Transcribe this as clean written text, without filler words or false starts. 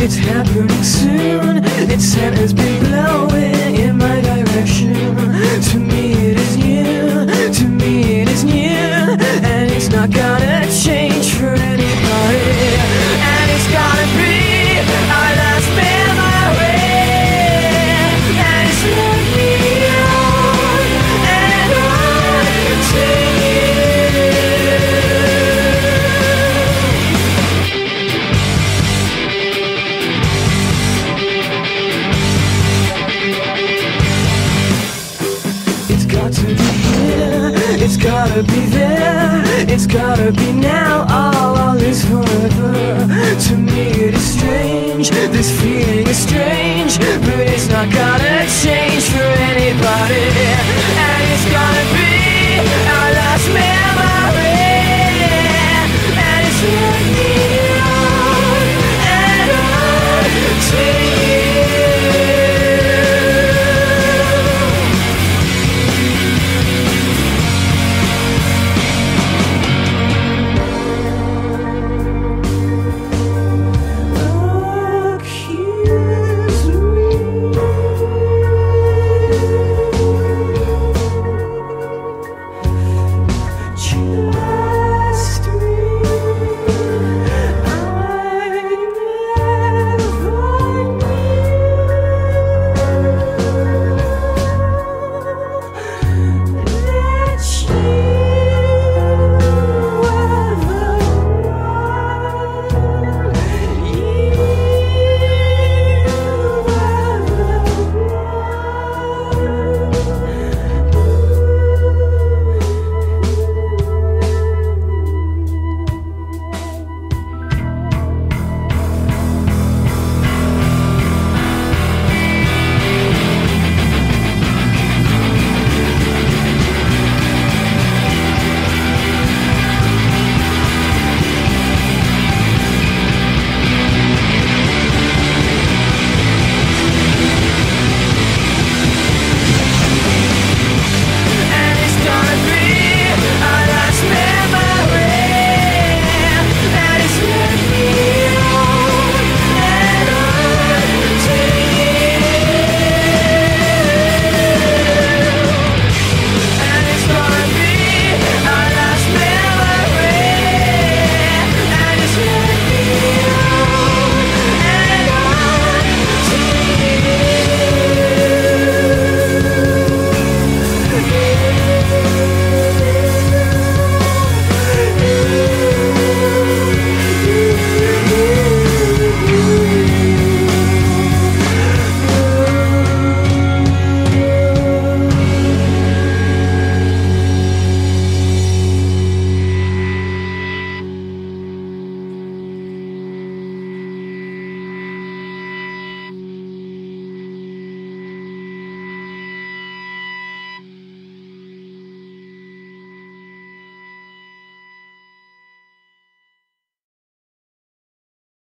it's happening soon. Its center's been blowing in my direction. To me it is new, to me it is new, and it's not gonna change for anybody. And it's gotta be our last memory. And it's led me on and on to you. It's got to be here, it's gotta be there, it's gotta be now, all is forever. To me it is strange, this feeling is strange, but it's not gonna change for anybody. And it's gonna be